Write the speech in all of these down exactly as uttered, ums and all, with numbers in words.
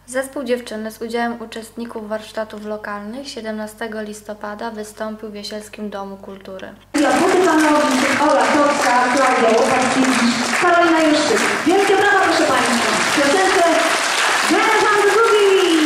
Zespół Dziewczyny z udziałem uczestników warsztatów lokalnych siedemnastego listopada wystąpił w Jasielskim Domu Kultury. Dla Wody Panowic, Ola Kowska, Klaudia Łopackiewicz, Karolina Juszczyk. Wielkie brawa, proszę Państwa. Piosence Dance on the Boogie!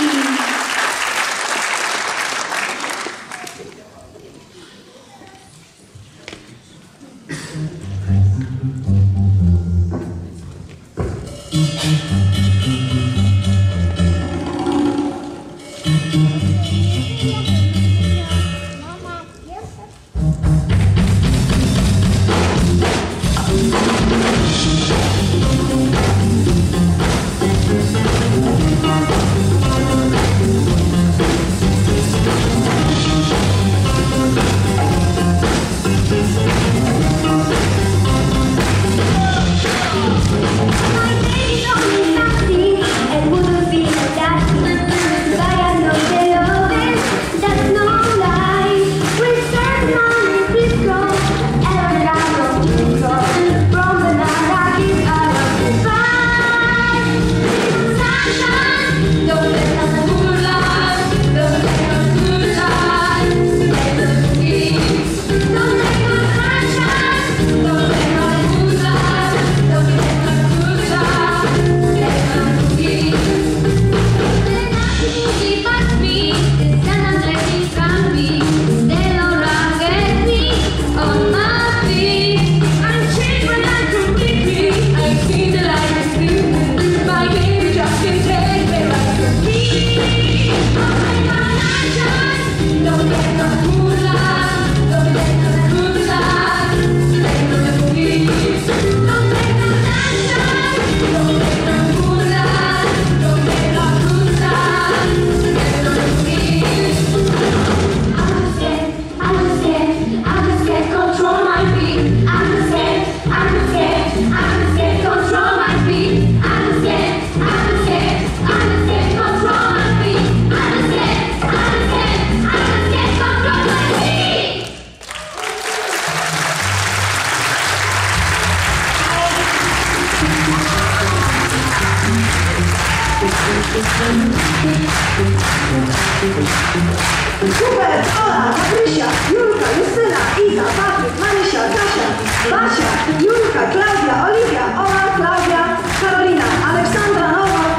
Super! Ola, Patrysia, Julka, Justyna, Iza, Patryk, Marysia, Kasia, Basia, Julka, Klaudia, Oliwia, Ola, Klaudia, Karolina, Aleksandra Nowak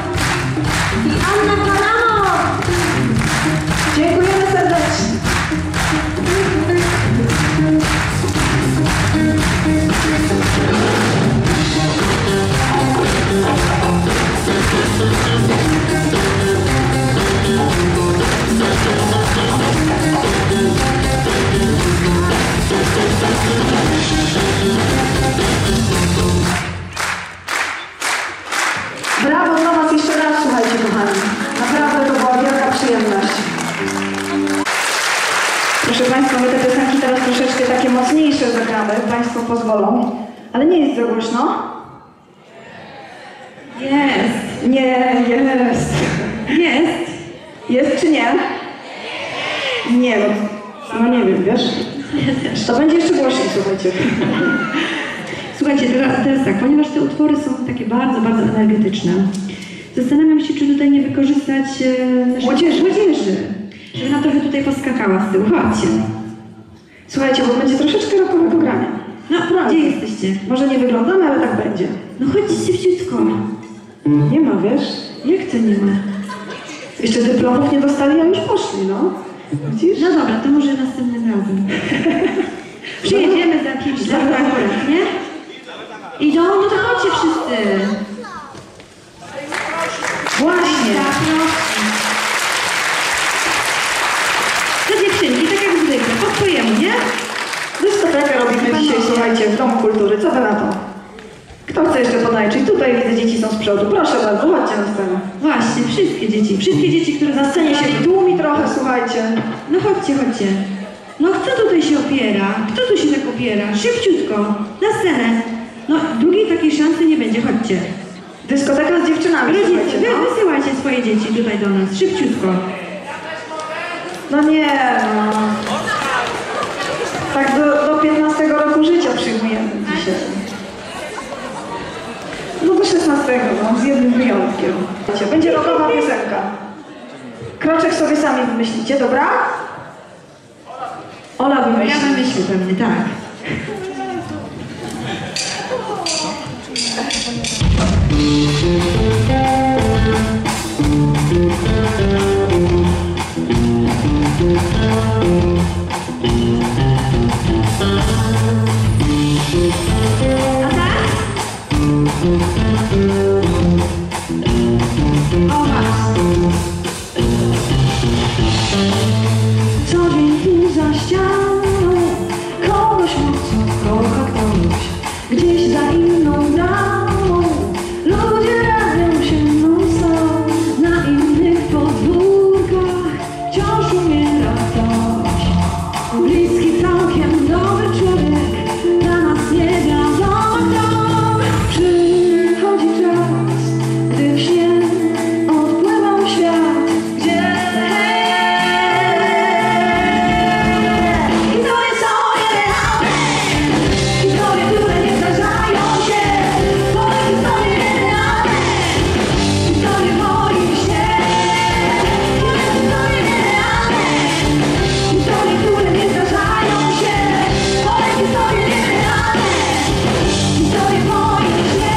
i Anna Kalamo! Dziękujemy serdecznie! Brawo dla Was jeszcze raz, słuchajcie kochani. Naprawdę to była wielka przyjemność. Proszę Państwa, my te piosenki teraz troszeczkę takie mocniejsze zagramy, Państwo pozwolą. Ale nie jest za głośno? Jest. Nie, jest. Jest. Jest czy nie? Nie, no, no nie wiem, wiesz? To będzie jeszcze głośniej, słuchajcie. Słuchajcie, teraz, teraz tak, ponieważ te utwory są takie bardzo, bardzo energetyczne, zastanawiam się, czy tutaj nie wykorzystać e, naszej młodzieży, młodzieży, żeby nam trochę tutaj poskakała z tyłu. Chodźcie. Słuchajcie, bo będzie troszeczkę rokowego grania. No, gdzie jesteście? Może nie wyglądamy, ale tak będzie. No chodźcie szybciutko. Nie ma, wiesz? Jak to nie ma? Jeszcze dyplomów nie dostali, a już poszli, no. Widzisz? No dobra, to może następnym razem. Przyjedziemy za pięć lat akurat, nie? Idą? No to chodźcie wszyscy. Właśnie. To dziewczynki, tak jak zwykle, po swojemu, nie? Dyskotekę robimy dzisiaj, słuchajcie, w Domu Kultury. Co wy na to? Kto chce jeszcze potańczyć? Tutaj widzę, dzieci są z przodu. Proszę bardzo, chodźcie na scenę. Właśnie, wszystkie dzieci. Wszystkie dzieci, które Na scenie się tłumi trochę, słuchajcie. No chodźcie, chodźcie. No kto tutaj się opiera? Kto tu się tak opiera? Szybciutko, na scenę. No drugiej takiej szansy nie będzie, chodźcie. Dyskoteka z dziewczynami, Rodzice, słuchajcie, wy no. wysyłajcie swoje dzieci tutaj do nas, szybciutko. No nie, no. Tak do, do piętnastego roku życia przyjmujemy dzisiaj. No do szesnastego, no, z jednym wyjątkiem. Będzie rockowa piosenka. Kroczek sobie sami wymyślicie, dobra? Ola wymyśli. Ja wymyślę pewnie, tak. A tak? O, masz. Co dzień tu za ścianą kogoś mocno kocha ktoś. Gdzieś za inną bramą ludzie rabią się non-stop. Na innych podwórkach wciąż umiera ktoś. Bliski całkiem dobry człowiek, dla nas nie wiadomo kto. Przychodzi czas, gdy w śnie odpływam świat, gdzie historie są nierealne, historie, które nie zdarzają się, moje historie nierealne, historie moich śnie, moje historie nierealne, historie, które nie zdarzają się, moje historie nierealne, historie moich śnie.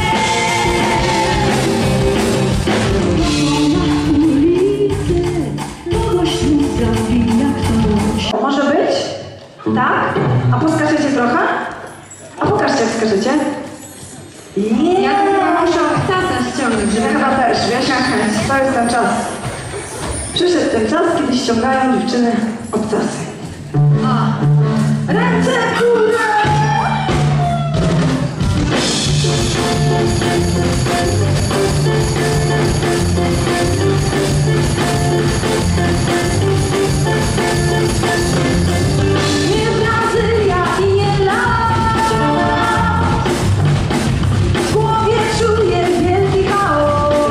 Na ulicy kogoś tu zabija ktoś. Może być? Tak? A poskaczecie trochę? A pokażcie, jak skaczecie. Nie. Ja chyba muszę obcasa ściągnąć, Ja żeby... chyba też, wiesz, jak chęć. To jest ten czas. Przyszedł ten czas, kiedy ściągają dziewczyny obcasy. Ręce w górę! Nie Brazylia i nie las. W głowie czuję wielki chaos.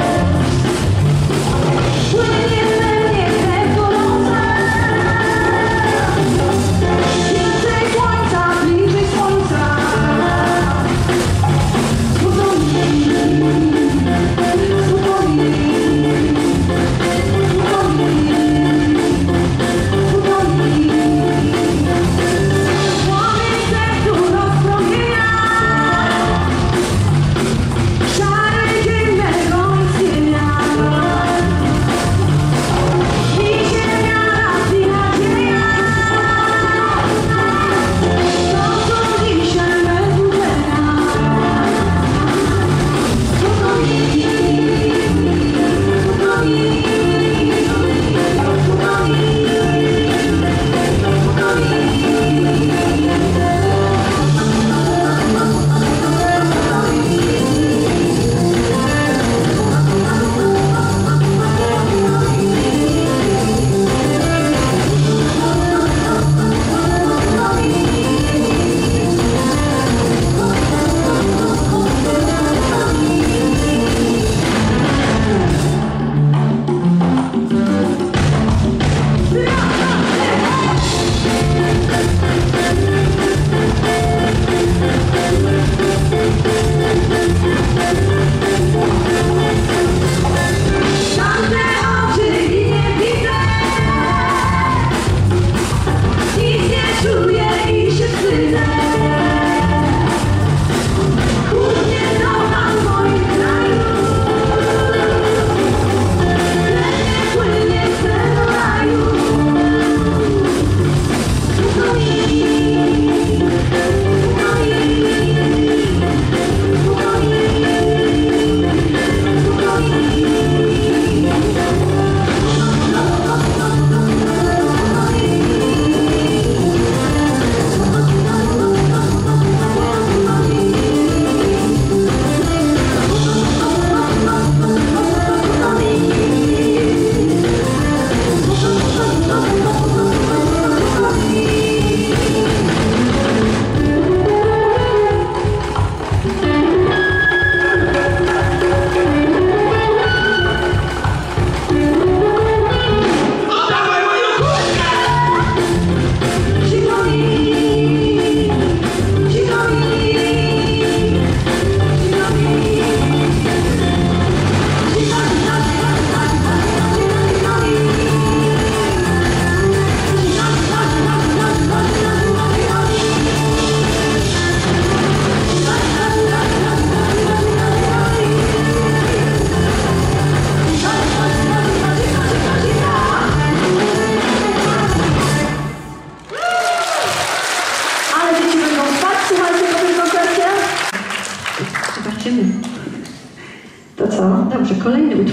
Płynie we mnie krew gorąca. Więcej słońca, bliżej słońca. Zbudzą mnie, zbudzą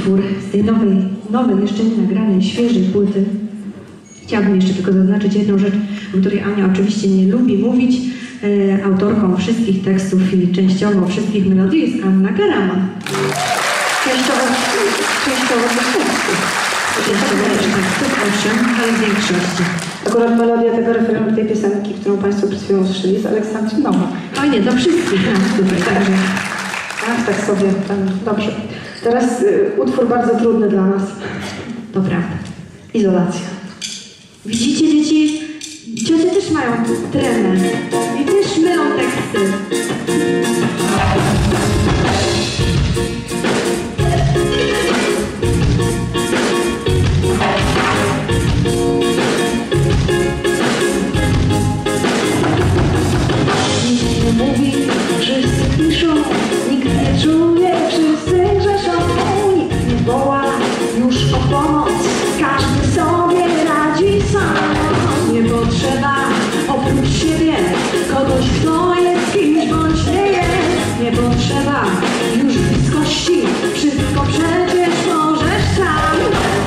utwór z tej nowej, nowej, jeszcze nie nagranej, świeżej płyty. Chciałabym jeszcze tylko zaznaczyć jedną rzecz, o której Ania oczywiście nie lubi mówić. E, autorką wszystkich tekstów i częściowo wszystkich melodii jest Anna Karaman. Częściowo, częściowo też tekstów. Częściowo też tekstów, owszem, ale w większości. Akurat melodia tego refrenu tej piosenki, którą Państwo przed chwilą usłyszeli, jest Aleksandrzynowa. O nie, to wszystkich nas tutaj, także. Tak, tak sobie, tam, dobrze. Teraz y, utwór bardzo trudny dla nas. To prawda. Izolacja. Widzicie, dzieci, ciocie też mają tremę i też mylą teksty. Nikt nie mówi, wszyscy piszą, nikt nie czuje, wszyscy grzeszą, nikt nie woła już o pomoc, każdy sobie radzi sam. Nie potrzeba oprócz siebie kogoś, kto jest kimś bądź nie jest. Nie potrzeba już bliskości, wszystko przecież możesz sam.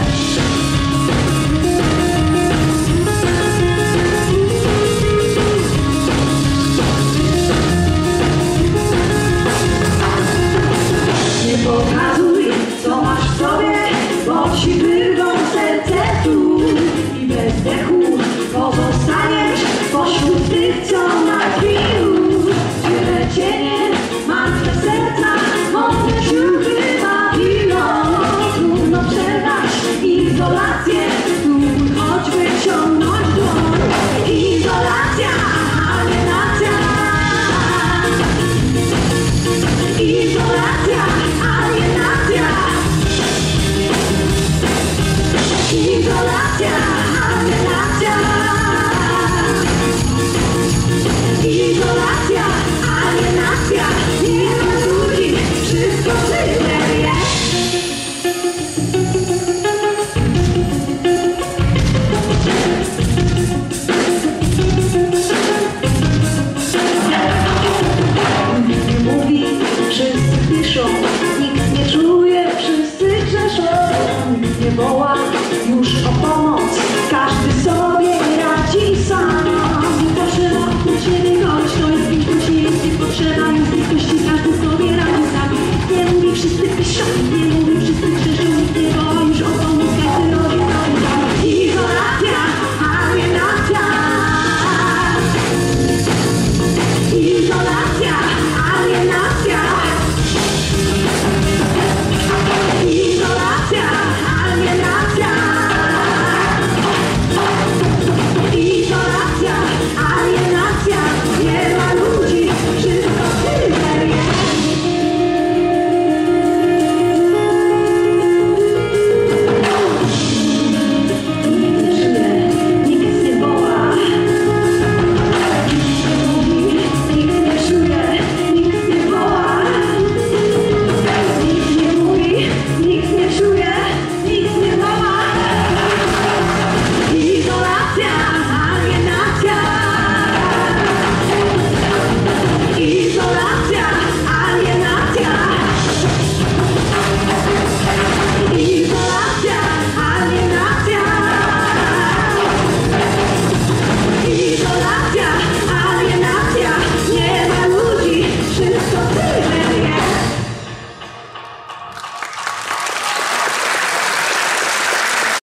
Nie pokazuj, co masz w sobie, bo ci wyrwą serce tu i bez dechu pozostaniesz pośród tych, co martwi już. Wiele cienie, martwe serca, mocne siły bawią. Trudno przerwać izolację, tu choć wyciągnąć dłoń. Izolacja, alienacja. Izolacja, alienacja. Izolacja, alienacja.